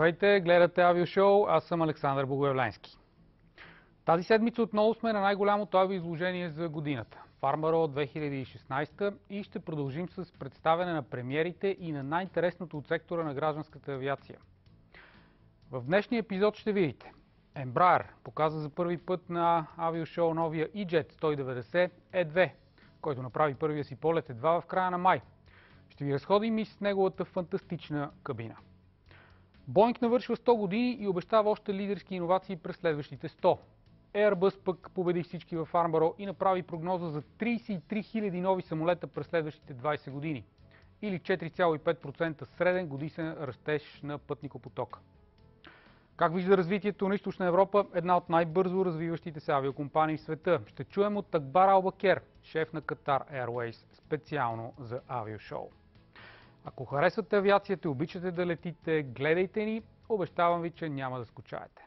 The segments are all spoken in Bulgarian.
Здравейте, гледате Авиошоу, аз съм Александър Богоявленски. Тази седмица отново сме на най-голямото авиоизложение за годината – Farnborough 2016 и ще продължим с представяне на премиерите и на най-интересното от сектора на гражданската авиация. В днешния епизод ще видите: Embraer показа за първи път на Авиошоу новия E-Jet 190 E2, който направи първия си полет едва в края на май. Ще ви разходим и с неговата фантастична кабина. Боинг навършва 100 години и обещава още лидерски иновации през следващите 100. Airbus пък победи всички във Farnborough и направи прогноза за 33 000 нови самолета през следващите 20 години, или 4,5% среден годишен растеж на пътникопотока. Как вижда развитието на Източна Европа, една от най-бързо развиващите се авиокомпании в света? Ще чуем от Акбар Албакер, шеф на Qatar Airways, специално за Авиошоу. Ако харесвате авиацията и обичате да летите, гледайте ни, обещавам ви, че няма да скучаете.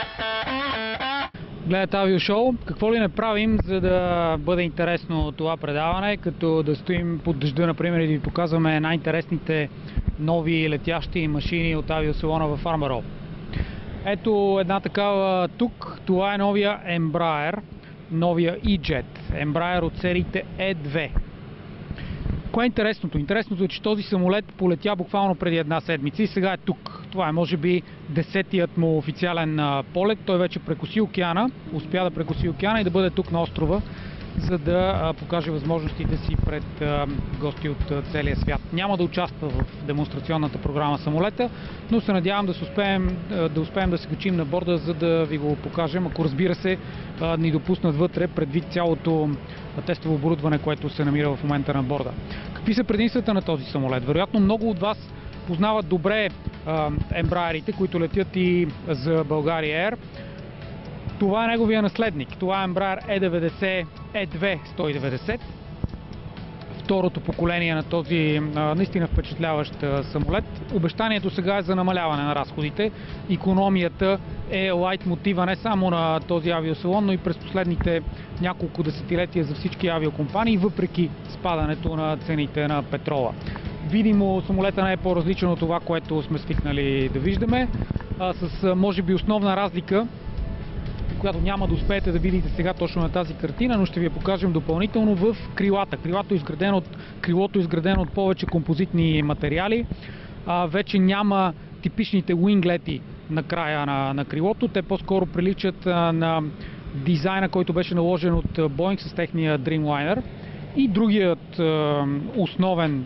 Гледате Авиошоу. Какво ли не правим, за да бъде интересно това предаване, като да стоим под дъжда, например, и да ви показваме най-интересните нови летящи машини от авиосалона във Farnborough. Ето една такава тук. Това е новия Embraer, новия E-Jet. Embraer от сериите E2. Кое е интересното? Интересното е, че този самолет полетя буквално преди една седмица и сега е тук. Това е може би 10-тият му официален полет. Той вече прекоси океана, успя да прекоси океана и да бъде тук на острова, за да покаже възможностите си пред гости от целия свят. Няма да участва в демонстрационната програма самолета, но се надявам да успеем да се качим на борда, за да ви го покажем, ако разбира се ни допуснат вътре, предвид цялото тестово оборудване, което се намира в момента на борда. Какви са предимствата на този самолет? Вероятно много от вас познават добре Embraer-ите, които летят и за Bulgaria Air. Това е неговия наследник. Това е Embraer E90 E2 190. Второто поколение на този наистина впечатляващ самолет. Обещанието сега е за намаляване на разходите. Икономията е лайт мотива не само на този авиосалон, но и през последните няколко десетилетия за всички авиокомпании, въпреки спадането на цените на петрола. Видимо самолета не е по-различен от това, което сме свикнали да виждаме, с може би основна разлика, която няма да успеете да видите сега точно на тази картина, но ще ви я покажем допълнително в крилата. Крилото е изградено от повече композитни материали. Вече няма типичните уинглети на края на крилото. Те по-скоро приличат на дизайна, който беше наложен от Boeing с техния Dreamliner. И другият основен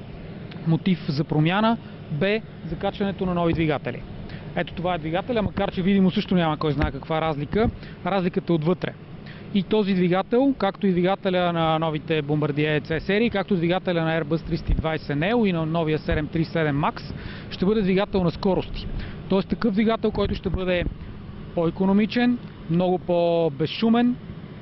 мотив за промяна бе закачването на нови двигатели. Ето това е двигателя, макар че видимо също няма кой знае каква разлика. Разликата е отвътре. И този двигател, както и двигателя на новите Bombardier C серии, както и двигателя на Airbus 320 Neo и на новия 737 MAX, ще бъде двигател на скорости. Тоест такъв двигател, който ще бъде по-икономичен, много по-безшумен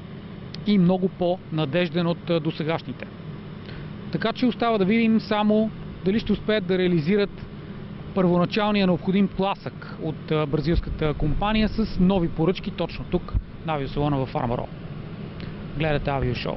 и много по-надежден от досегашните. Така че остава да видим само дали ще успеят да реализират първоначалния необходим тласък от бразилската компания с нови поръчки точно тук на авиосалона във Farnborough. Гледате Авиошоу.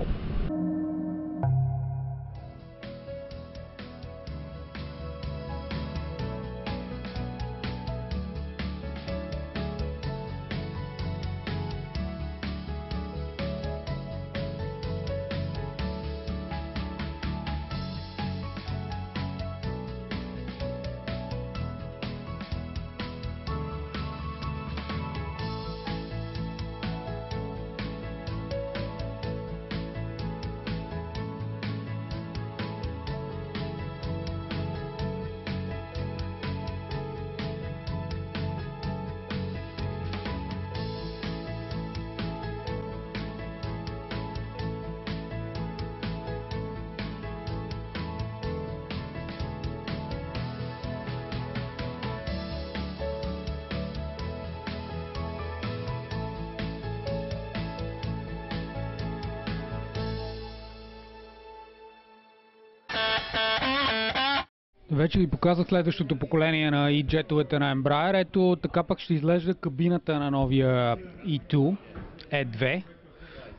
Вече ви показах следващото поколение на E-Jet-овете на Embraer. Ето така пък ще изглежда кабината на новия E2, E2.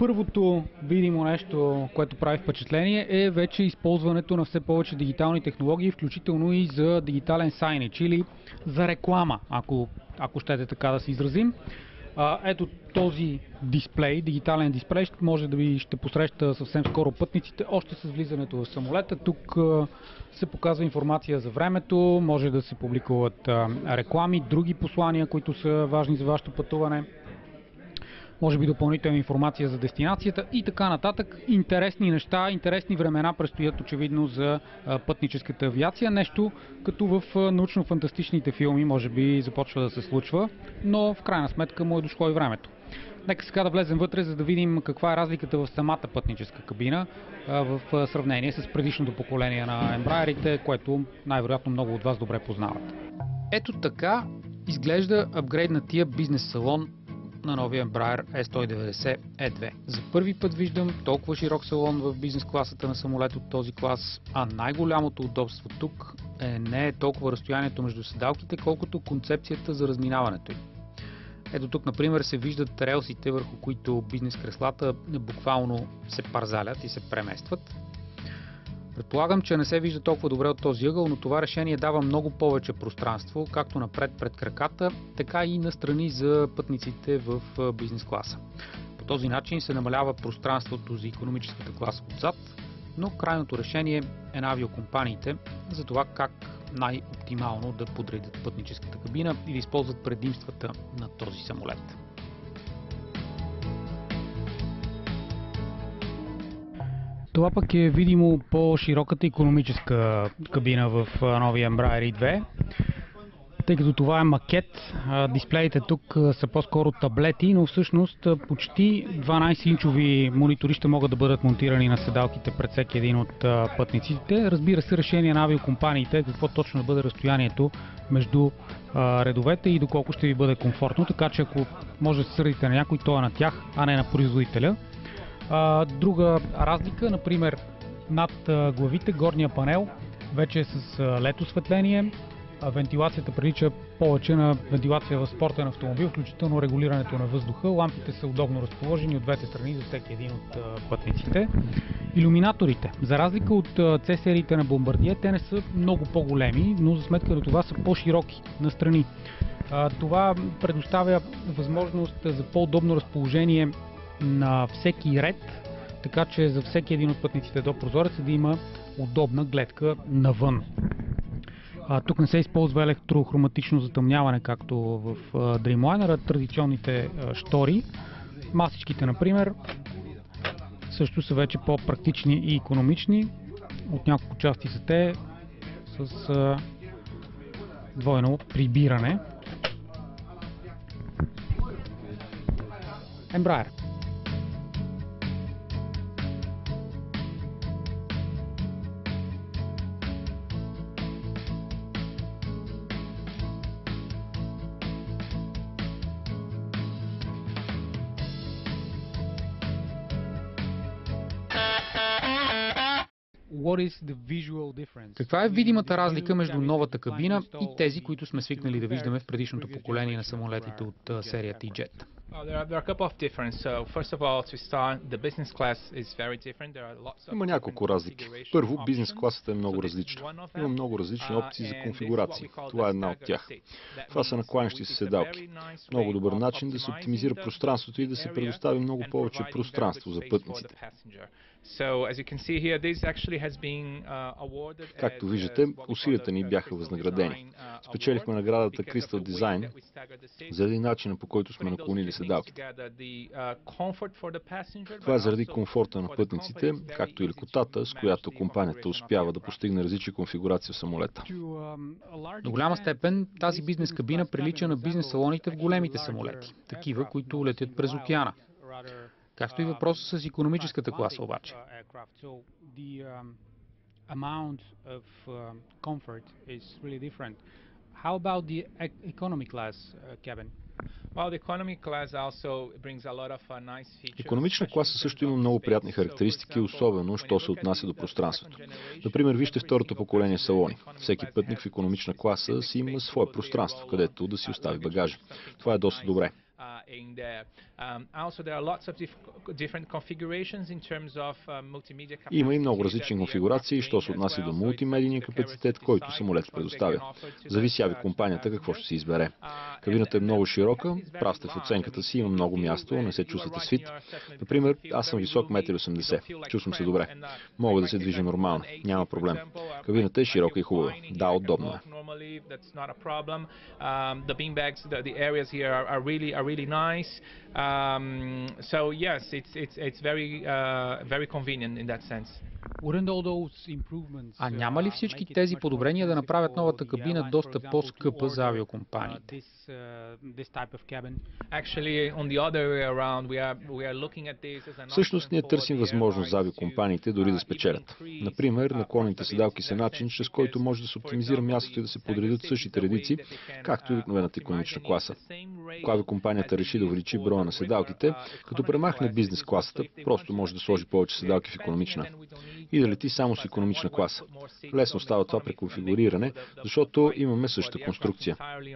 Първото видимо нещо, което прави впечатление, е вече използването на все повече дигитални технологии, включително и за дигитален сайнич или за реклама, ако щете така да се изразим. Ето този дисплей, дигитален дисплей, може да ви ще посреща съвсем скоро пътниците, още с влизането в самолета. Тук се показва информация за времето, може да се публикуват реклами, други послания, които са важни за вашето пътуване. Може би допълнителна информация за дестинацията и така нататък. Интересни неща, интересни времена предстоят очевидно за пътническата авиация. Нещо като в научно-фантастичните филми може би започва да се случва, но в крайна сметка му е дошло и времето. Нека сега да влезем вътре, за да видим каква е разликата в самата пътническа кабина в сравнение с предишното поколение на Embraer-ите, което най-вероятно много от вас добре познават. Ето така изглежда апгрейднатия бизнес салон на новия Embraer E190 E2. За първи път виждам толкова широк салон в бизнес класата на самолет от този клас, а най-голямото удобство тук не е толкова разстоянието между седалките, колкото концепцията за разминаването им. Ето тук, например, се виждат релсите, върху които бизнес креслата буквално се парзалят и се преместват. Предполагам, че не се вижда толкова добре от този ъгъл, но това решение дава много повече пространство, както напред пред краката, така и настрани за пътниците в бизнес класа. По този начин се намалява пространството за икономическата класа отзад, но крайното решение е на авиокомпаниите за това как най-оптимално да подредят пътническата кабина и да използват предимствата на този самолет. Това пък е видимо по-широката икономическа кабина в новия Embraer E2. Тъй като това е макет, дисплеите тук са по-скоро таблети, но всъщност почти 12-инчови монитори ще могат да бъдат монтирани на седалките пред всеки един от пътниците. Разбира се, решение на авиокомпаниите какво точно да бъде разстоянието между редовете и доколко ще ви бъде комфортно, така че ако може да се сърдите на някой, то е на тях, а не на производителя. Друга разлика, например, над главите горния панел вече е с LED осветление. Вентилацията прилича повече на вентилация в спортен автомобил, включително регулирането на въздуха. Лампите са удобно разположени от двете страни за всеки един от пътниците. Илюминаторите. За разлика от C-сериите на Bombardier, те не са много по-големи, но за сметка на това са по-широки настрани. Това предоставя възможност за по-удобно разположение на всеки ред, така че за всеки един от пътниците до прозореца да има удобна гледка навън. Тук не се използва електрохроматично затъмняване, както в Dreamliner, традиционните штори. Масичките, например, също са вече по-практични и икономични. От няколко части са те с двойно прибиране. Embraer. Каква е видимата разлика между новата кабина и тези, които сме свикнали да виждаме в предишното поколение на самолетите от серията E-Jet? Има няколко разлики. Първо, бизнес класата е много различна. Има много различни опции за конфигурации. Това е една от тях. Това са накланящи се седалки. Много добър начин да се оптимизира пространството и да се предостави много повече пространство за пътниците. Както виждате, усилията ни бяха възнаградени. Спечелихме наградата Crystal Design заради начина, по който сме наклонили седалките. Това е заради комфорта на пътниците, както и лекотата, с която компанията успява да постигне различни конфигурации в самолета. До голяма степен тази бизнес кабина прилича на бизнес салоните в големите самолети, такива, които летят през океана. Как стои въпросът с икономическата класа обаче? How about the economy class cabin? Икономична класа също има много приятни характеристики, особено що се отнася до пространството. Например, вижте второто поколение салони. Всеки пътник в икономична класа си има свое пространство, където да си остави багажа. Това е доста добре. Има и много различни конфигурации, що се отнася до мултимедийния капацитет, който самолет предоставя. Зависи авиакомпанията какво ще си избере. Кабината е много широка, прав сте в оценката си, има много място, не се чувствате свит. Например, аз съм висок 1,80 м, чувствам се добре. Мога да се движа нормално, няма проблем. Кабината е широка и хубава. Да, удобно е. So yes, it's very convenient in that sense. А няма ли всички тези подобрения да направят новата кабина доста по-скъпа за авиокомпаниите? Всъщност ние търсим възможност за авиокомпаниите дори да спечелят. Например, наклонните седалки са начин, чрез който може да се оптимизира мястото и да се подредят същите редици, както и обикновената икономична класа. Ако авиокомпанията реши да увеличи броя на седалките, като премахне бизнес класата, просто може да сложи повече седалки в икономична и да лети само с икономична класа. Лесно става това при конфигуриране, защото имаме същата конструкция.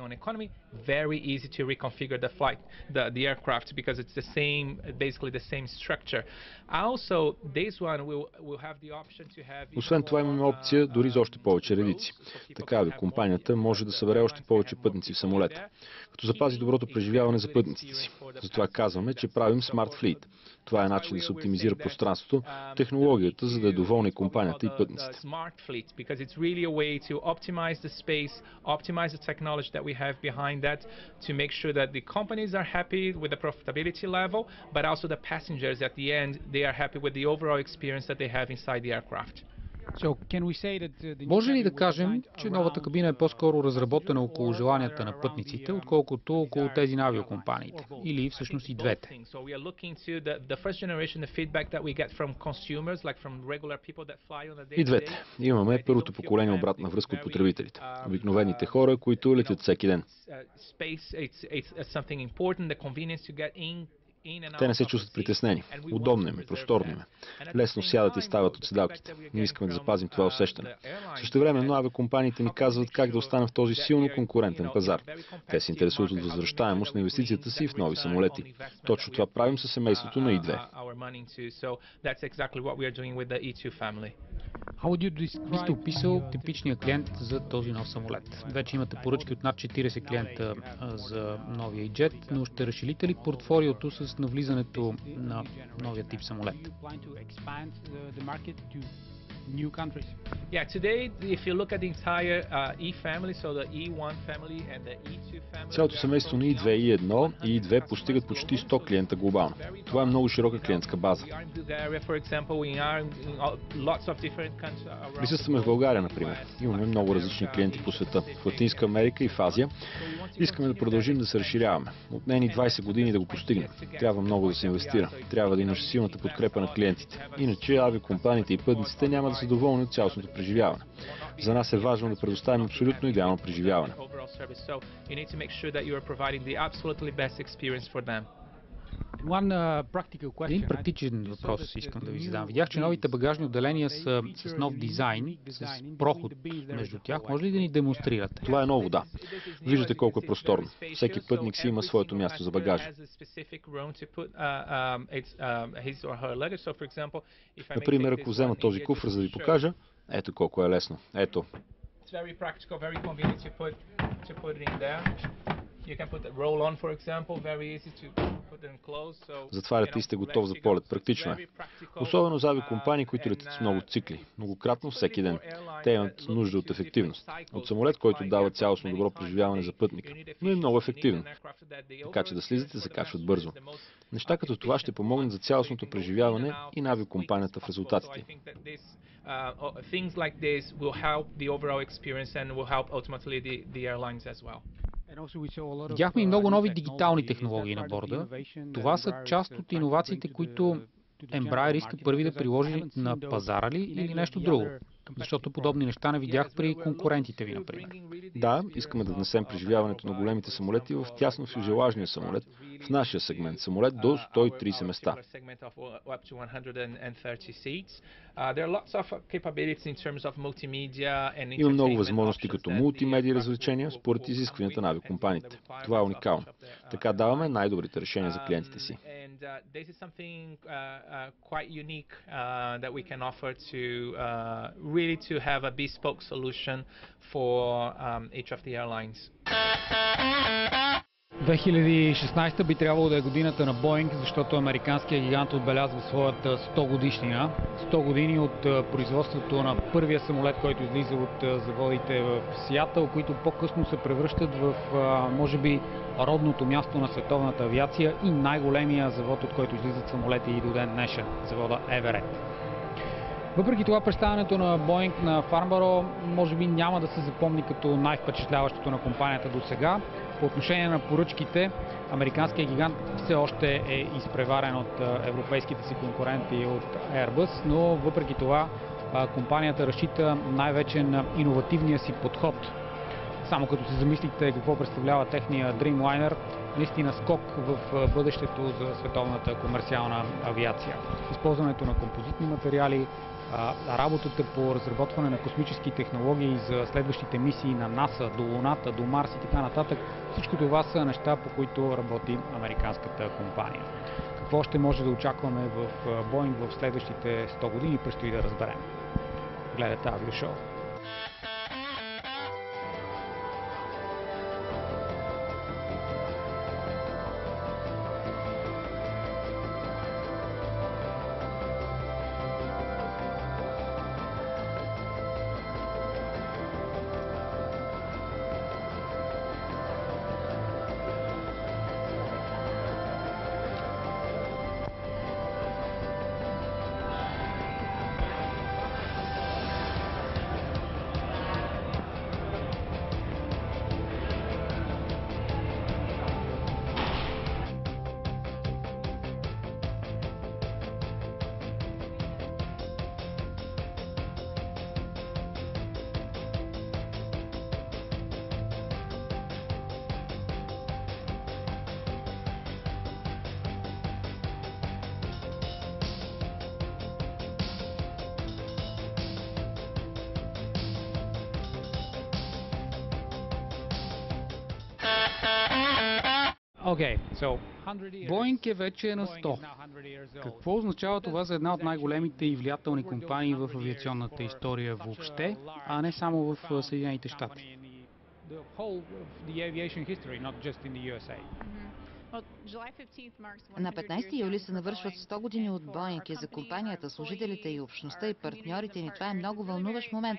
Освен това имаме опция дори за още повече редици. Така авиокомпанията може да събере още повече пътници в самолета, като запази доброто преживяване за пътниците си. Затова казваме, че правим Smart Fleet. Това е начин да се оптимизира пространството, технологията, за да е доволна и компанията и пътниците. Може ли да кажем, че новата кабина е по-скоро разработена около желанията на пътниците, отколкото около тези на авиокомпаниите? Или всъщност и двете? И двете. Имаме първото поколение обратна връзка от потребителите. Обикновените хора, които летят всеки ден. Те не се чувстват притеснени. Удобно им е, просторно им е. Лесно сядат и стават от седалките. Ние искаме да запазим това усещане. Същевременно авиакомпаниите ни казват как да останем в този силно конкурентен пазар. Те се интересуват от възвръщаемост на инвестицията си в нови самолети. Точно това правим със семейството на И-2. Би сте описал типичния клиент за този нов самолет? Вече имате поръчки от над 40 клиента за новия E-Jet, но ще разширите ли портфолиото с навлизането на новия тип самолет? New countries. Yeah, today, if you look at the entire E family, so the E1 family and the E2 family. Цялото семейство на И-2 и И-1 и И-2 постигат почти 100 клиента глобално. Това е много широка клиентска база. Присъстваме в България, например. Имаме много различни клиенти по света. В Латинска Америка и в Азия. Искаме да продължим да се разширяваме. Отне ни 20 години да го постигнем. Трябва много да се инвестира. Трябва да имаш силната подкрепа на клиентите. Иначе авиакомпаниите и пътниците няма да са доволни от цялостното преживяване. За нас е важно да предоставим абсолютно идеално преживяване. Един практичен въпрос искам да ви задам. Видях, че новите багажни отделения са с нов дизайн, с проход между тях. Може ли да ни демонстрирате? Това е ново, да. Виждате колко е просторно. Всеки пътник си има своето място за багажа. Например, ако взема този куфър, за да ви покажа, ето колко е лесно. Ето. Затваряте и сте готов за полет. Практично е. Особено за авиакомпании, които летят с много цикли. Многократно всеки ден. Те имат нужда от ефективност. От самолет, който дава цялостно добро преживяване за пътника. Но и много ефективно. Така че да слизате се качват бързо. Неща като това ще помогнат за цялостното преживяване и на авиакомпанията в резултатите. Видяхме и много нови дигитални технологии на борда. Това са част от иновациите, които Embraer иска първи да приложи на пазара ли или нещо друго? Защото подобни неща не видях при конкурентите ви, например. Да, искаме да внесем преживяването на големите самолети в тясно фюзелажния самолет, В нашия сегмент самолет до 130 места. Има много възможности като мултимедия развлечения според изискванията на авиокомпаниите. Това е уникално. Така даваме най-добрите решения за клиентите си. To have a bespoke solution for each of the airlines. 2016 би трябвало да е годината на Боинг, защото американският гигант отбелязва своята 100 годишнина. 100 години от производството на първия самолет, който излиза от заводите в Сиатъл, които по-късно се превръщат в, може би, родното място на световната авиация и най-големия завод, от който излизат самолети и до ден днешен, завода Everett. Въпреки това, представянето на Боинг на Фарнбъро може би няма да се запомни като най-впечатляващото на компанията до сега. По отношение на поръчките, американският гигант все още е изпреварен от европейските си конкуренти от Airbus, но въпреки това компанията разчита най-вече на иновативния си подход. Само като се замислите какво представлява техния Dreamliner, наистина скок в бъдещето за световната комерциална авиация. Използването на композитни материали, работата по разработване на космически технологии за следващите мисии на НАСА до Луната, до Марс и така нататък. Всичко това са неща, по които работи американската компания. Какво ще може да очакваме в Боинг в следващите 100 години, предстои да разберем. Гледате Авиошоу. Боинг е вече на 100. Какво означава това за една от най-големите и влиятелни компании в авиационната история въобще, а не само в Съединените щати? На 15 юли се навършват 100 години от Боинг и за компанията, служителите и общността и партньорите ни. Това е много вълнуващ момент.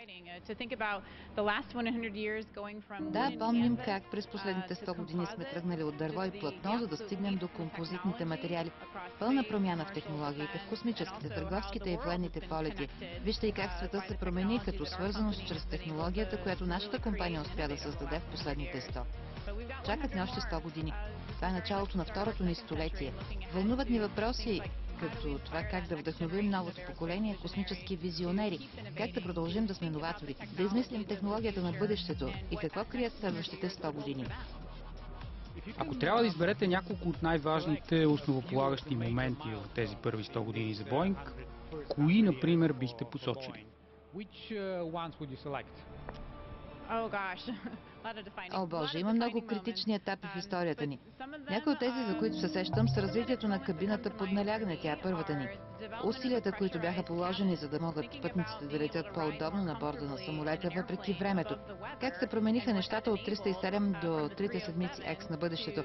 Да, помним как през последните 100 години сме тръгнали от дърво и платно, за да стигнем до композитните материали. Пълна промяна в технологиите, в космическите, търговските и военните полети. Вижте и как света се промени като свързаност чрез технологията, която нашата компания успя да създаде в последните 100. Чакат ни още 100 години. Това е началото на второто ни столетие. Вълнуват ни въпроси като това как да вдъхновим новото поколение космически визионери, как да продължим да сме новатори, да измислим технологията на бъдещето и какво крият следващите 100 години. Ако трябва да изберете няколко от най-важните основополагащи моменти в тези първи 100 години за Боинг, кои, например, бихте посочили? О, Боже, има много критични етапи в историята ни. Някои от тези, за които се сещам, са развитието на кабината под налягане, тя е първата ни. Усилията, които бяха положени, за да могат пътниците да летят по-удобно на борда на самолета, въпреки времето. Как се промениха нещата от 307 до 3 седмици X на бъдещето.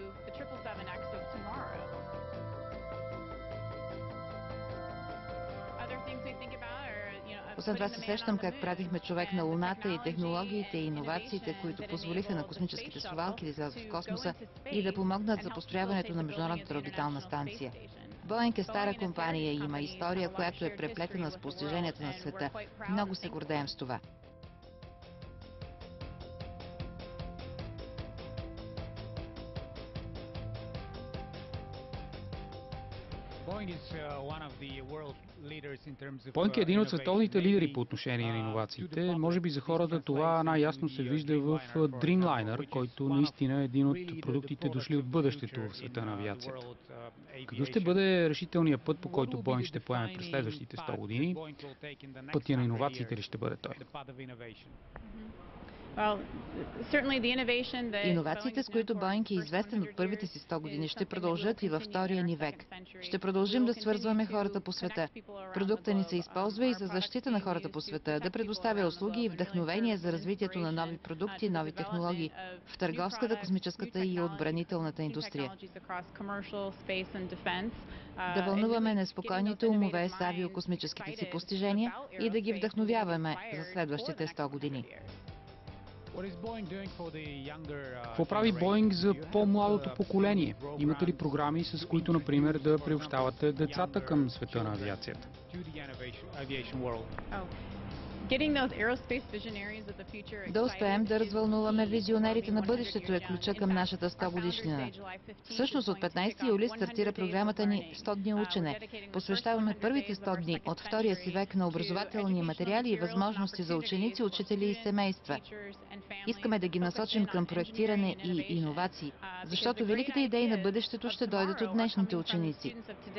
Освен това се сещам как пратихме човек на Луната и технологиите и иновациите, които позволиха на космическите совалки да излязат в космоса и да помогнат за построяването на Международната орбитална станция. Боинг е стара компания и има история, която е преплетена с постиженията на света. Много се гордеем с това. Boeing е един от световните лидери по отношение на иновациите. Може би за хората това най-ясно се вижда в Dreamliner, който наистина е един от продуктите дошли от бъдещето в света на авиацията. Какъв ще бъде решителният път, по който Boeing ще поеме през следващите 100 години? Пътя на иновациите ли ще бъде той? Иновациите, с които Боинг е известен от първите си 100 години, ще продължат и във втория ни век. Ще продължим да свързваме хората по света. Продукта ни се използва и за защита на хората по света, да предоставя услуги и вдъхновение за развитието на нови продукти, нови технологии в търговската, космическата и отбранителната индустрия. Да вълнуваме неспокойните умове с авиокосмическите си постижения и да ги вдъхновяваме за следващите 100 години. Какво прави Боинг за по-младото поколение? Имате ли програми, с които, например, да приобщавате децата към света на авиацията? Да успеем да развълнуваме визионерите на бъдещето е ключа към нашата 100 годишнина. Всъщност от 15 юли стартира програмата ни 100 дни учене. Посвещаваме първите 100 дни от втория си век на образователни материали и възможности за ученици, учители и семейства. Искаме да ги насочим към проектиране и иновации, защото великите идеи на бъдещето ще дойдат от днешните ученици.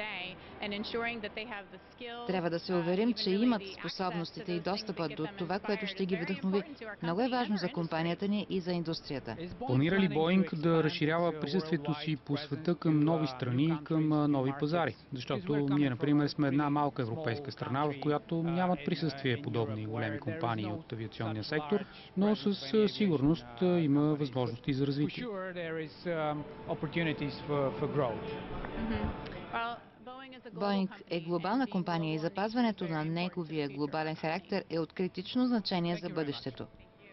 Трябва да се уверим, че имат способностите и достъпа до това, което ще ги вдъхнови. Много е важно за компанията ни и за индустрията. Планира ли Боинг да разширява присъствието си по света към нови страни и към нови пазари? Защото ние, например, сме една малка европейска страна, в която нямат присъствие подобни големи компании от авиационния сектор, но със сигурност има възможности за развитие. Боинг е глобална компания и запазването на неговия глобален характер е от критично значение за бъдещето.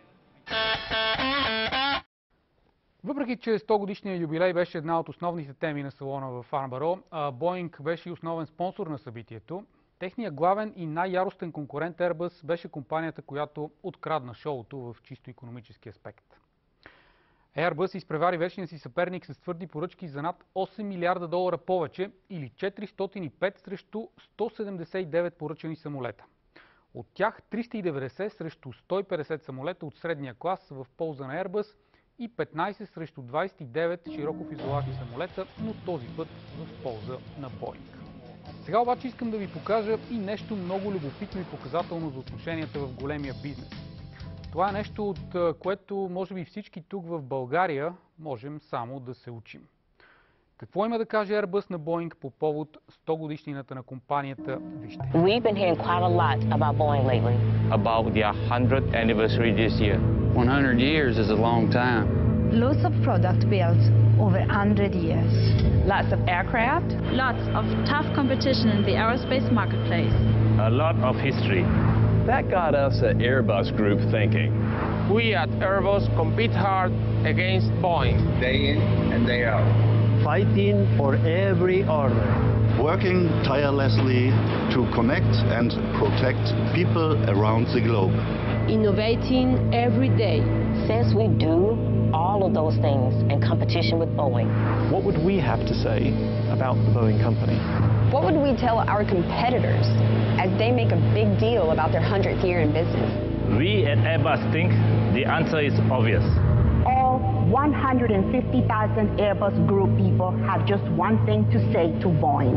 Въпреки че 100 годишният юбилей беше една от основните теми на салона в Фарнбъро, Боинг беше и основен спонсор на събитието. Техният главен и най-яростен конкурент Airbus беше компанията, която открадна шоуто в чисто икономически аспект. Airbus изпревари вечния си съперник с твърди поръчки за над 8 милиарда долара повече или 405 срещу 179 поръчани самолета. От тях 390 срещу 150 самолета от средния клас в полза на Airbus и 15 срещу 29 широко фюзелажни самолета, но този път в полза на Boeing. Сега обаче искам да ви покажа и нещо много любопитно и показателно за отношенията в големия бизнес. Това е нещо, от което може би всички тук в България можем само да се учим. Какво има да каже Airbus на Boeing по повод 100 годишнината на компанията? Вижте. We've been hearing quite a lot about Boeing lately. About their 100th anniversary this year. 100 years is a long time. Lots of product built over 100 years. Lots of aircraft. Lots of tough competition in the aerospace marketplace. A lot of history. That got us at Airbus Group thinking. We at Airbus compete hard against Boeing. Day in and day out. Fighting for every order. Working tirelessly to connect and protect people around the globe. Innovating every day. Since we do all of those things in competition with Boeing. What would we have to say about the Boeing company? What would we tell our competitors as they make a big deal about their 100th year in business? We at Airbus think the answer is obvious. All 150,000 Airbus Group people have just one thing to say to Boeing.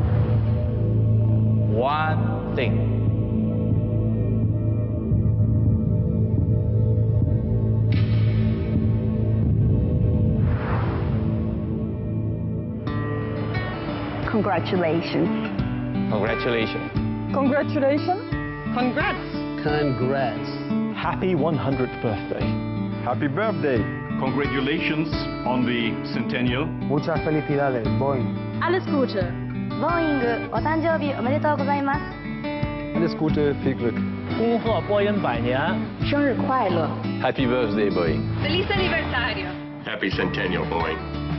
One thing. Congratulations. Congratulations. Congratulations. Congrats. Congrats. Happy 100th birthday. Happy birthday. Congratulations on the centennial. Muchas felicidades, Boeing. Alles Gute. Boeing, お誕生日おめでとうございます。 Alles Gute, viel Glück. 恭贺波音100年。 生日快乐。 Happy birthday, Boeing. Feliz aniversario. Happy centennial, Boeing.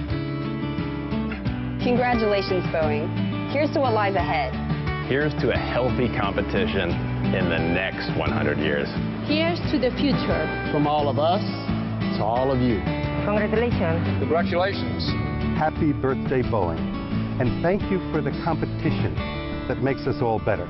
Congratulations, Boeing. Here's to what lies ahead. Here's to a healthy competition in the next 100 years. Here's to the future. From all of us to all of you. Congratulations. Congratulations. Happy birthday, Boeing. And thank you for the competition competition that makes us all better.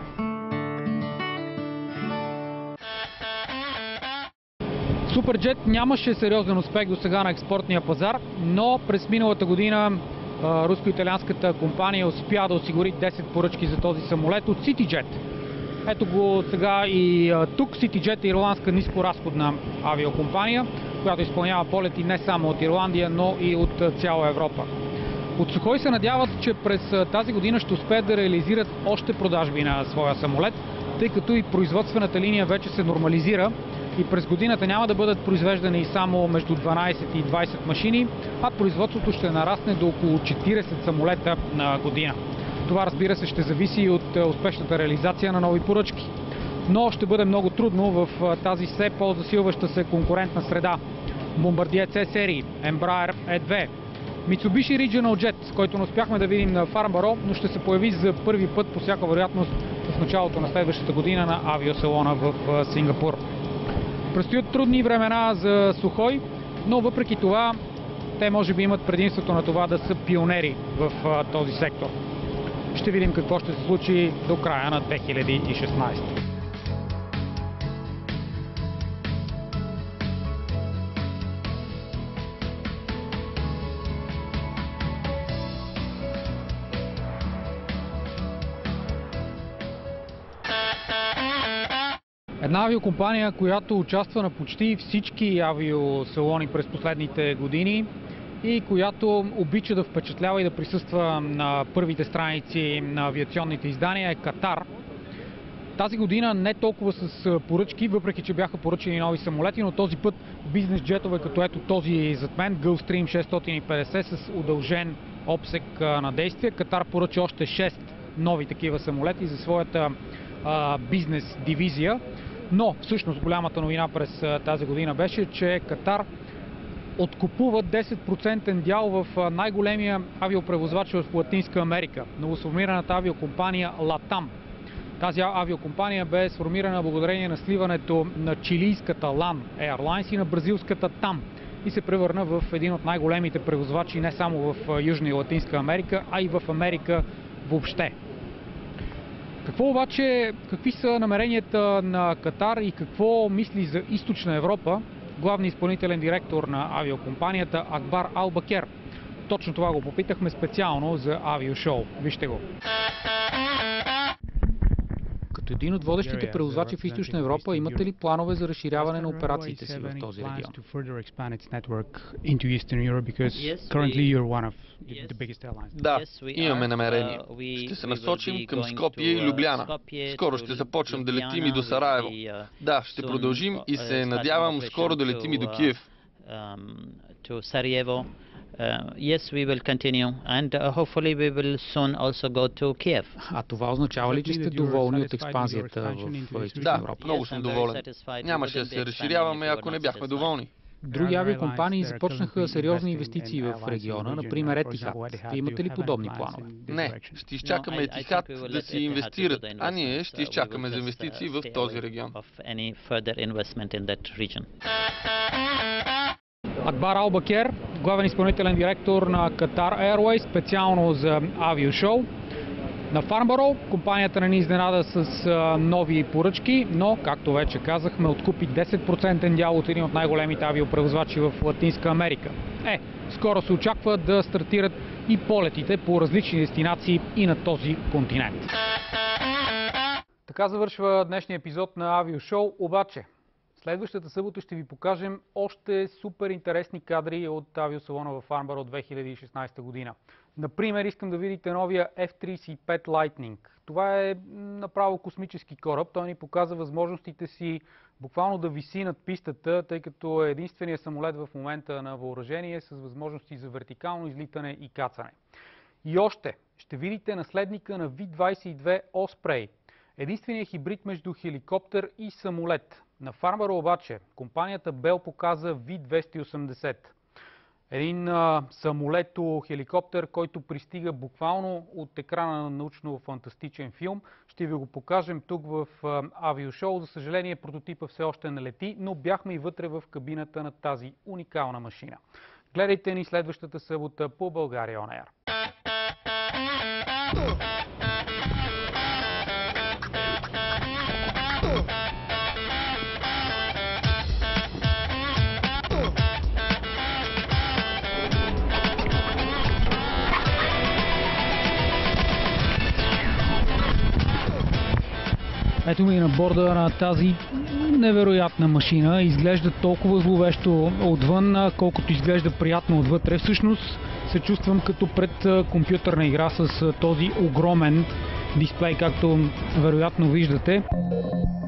Суперджет нямаше сериозен успех до сега на експортния пазар, но през миналата година руско-италианската компания успя да осигури 10 поръчки за този самолет от CityJet. Ето го сега и тук. CityJet е ирландска нискоразходна авиокомпания, която изпълнява полети не само от Ирландия, но и от цяла Европа. От Сухой се надяват, че през тази година ще успеят да реализират още продажби на своя самолет, тъй като и производствената линия вече се нормализира и през годината няма да бъдат произвеждани само между 12 и 20 машини, а производството ще нарасне до около 40 самолета на година. Това, разбира се, ще зависи и от успешната реализация на нови поръчки. Но ще бъде много трудно в тази все по-засилваща се конкурентна среда. Bombardier C серии, Embraer E2, Mitsubishi Regional Jet, който не успяхме да видим на Farnborough, но ще се появи за първи път по всяка вероятност в началото на следващата година на авиосалона в Сингапур. Предстоят трудни времена за Сухой, но въпреки това те може би имат предимството на това да са пионери в този сектор. Ще видим какво ще се случи до края на 2016. Една авиокомпания, която участва на почти всички авиосалони през последните години и която обича да впечатлява и да присъства на първите страници на авиационните издания, е Катар. Тази година не толкова с поръчки, въпреки че бяха поръчени нови самолети, но този път бизнес джетове, като ето този зад мен, Gulfstream 650 с удължен обсек на действие. Катар поръча още 6 нови такива самолети за своята бизнес дивизия. Но всъщност голямата новина през тази година беше, че Катар откупува 10% дял в най-големия авиопревозвач в Латинска Америка, новосформираната авиокомпания LATAM. Тази авиокомпания бе сформирана благодарение на сливането на чилийската LAN Airlines и на бразилската TAM и се превърна в един от най-големите превозвачи не само в Южна и Латинска Америка, а и в Америка въобще. Какви са намеренията на Катар и какво мисли за Източна Европа главният изпълнителен директор на авиокомпанията Акбар Албакер? Точно това го попитахме специално за авиошоу. Вижте го. Като един от водещите превозвачи в Източна Европа, имате ли планове за разширяване на операциите си в този регион? Да, имаме намерение. Ще се насочим към Скопие и Любляна. Скоро ще започнем да летим и до Сараево. Да, ще продължим и се надявам скоро да летим и до Киев. Yes, we will continue and hopefully we will soon also go to Kiev. А това означава ли, че сте доволни от експанзията в Източна Европа? Да, много съм доволен. Нямаше да се разширяваме, ако не бяхме доволни. Други авиокомпании започнаха сериозни инвестиции в региона, например Етихад. Вие имате ли подобни планове? Не, ще изчакаме Етихад да си инвестират, а ние ще изчакаме за инвестиции в този регион. Акбар Албакер, главен изпълнителен директор на Qatar Airways, специално за авиошоу. На Farnborough компанията не ни изненада с нови поръчки, но, както вече казахме, откупи 10% дял от един от най-големите авиопревозвачи в Латинска Америка. Скоро се очаква да стартират и полетите по различни дестинации и на този континент. Така завършва днешния епизод на авиошоу, обаче следващата събота ще ви покажем още супер интересни кадри от авиосалона в Farnborough 2016 година. Например, искам да видите новия F-35 Lightning. Това е направо космически кораб. Той ни показва възможностите си буквално да виси над пистата, тъй като е единственият самолет в момента на въоръжение с възможности за вертикално излитане и кацане. И още ще видите наследника на V-22 Osprey. Единственият хибрид между хеликоптер и самолет. На Farnborough обаче компанията Bell показа V-280. Един самолето-хеликоптер, който пристига буквално от екрана на научно-фантастичен филм. Ще ви го покажем тук в авиошоу. За съжаление, прототипа все още не лети, но бяхме и вътре в кабината на тази уникална машина. Гледайте ни следващата събота по България On Air. Ето ми на борда на тази невероятна машина. Изглежда толкова зловещо отвън, колкото изглежда приятно отвътре. Всъщност се чувствам като пред компютърна игра с този огромен дисплей, както вероятно виждате.